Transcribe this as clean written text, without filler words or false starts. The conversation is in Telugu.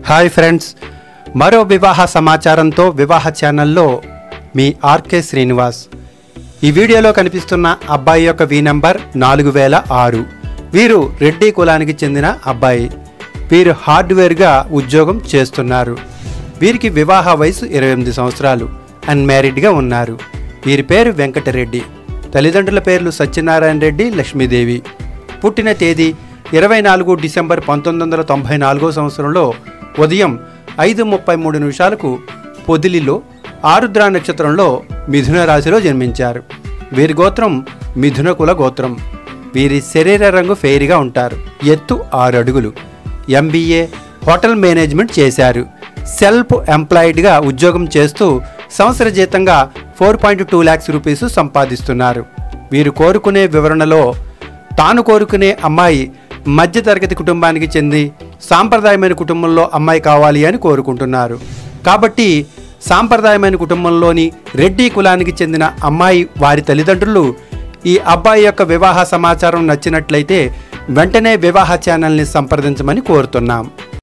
హాయ్ ఫ్రెండ్స్, మరో వివాహ సమాచారంతో వివాహ ఛానల్లో మీ ఆర్కే శ్రీనివాస్. ఈ వీడియోలో కనిపిస్తున్న అబ్బాయి యొక్క వి నంబర్ 4006. వీరు రెడ్డి కులానికి చెందిన అబ్బాయి. వీరు హార్డ్వేర్గా ఉద్యోగం చేస్తున్నారు. వీరికి వివాహ వయసు 28 సంవత్సరాలు. అన్మ్యారీడ్గా ఉన్నారు. వీరి పేరు వెంకటరెడ్డి. తల్లిదండ్రుల పేర్లు సత్యనారాయణ రెడ్డి, లక్ష్మీదేవి. పుట్టిన తేదీ 24 డిసెంబర్ 1994 సంవత్సరంలో ఉదయం 5:33 పొదిలిలో ఆరుద్ర నక్షత్రంలో మిథున రాశిలో జన్మించారు. వీరి గోత్రం మిథున కుల గోత్రం. వీరి శరీర రంగు ఫెయిర్గా ఉంటారు. ఎత్తు 6 అడుగులు. MBA హోటల్ మేనేజ్మెంట్ చేశారు. సెల్ఫ్ ఎంప్లాయిడ్గా ఉద్యోగం చేస్తూ సంవత్సర జీతంగా 4.2 lakhs రూపీస్ సంపాదిస్తున్నారు. వీరు కోరుకునే వివరణలో తాను కోరుకునే అమ్మాయి మధ్యతరగతి కుటుంబానికి చెంది సాంప్రదాయమైన కుటుంబంలో అమ్మాయి కావాలి అని కోరుకుంటున్నారు. కాబట్టి సాంప్రదాయమైన కుటుంబంలోని రెడ్డి కులానికి చెందిన అమ్మాయి వారి తల్లిదండ్రులు ఈ అబ్బాయి యొక్క వివాహ సమాచారం నచ్చినట్లయితే వెంటనే వివాహ ఛానల్ని సంప్రదించమని కోరుతున్నాం.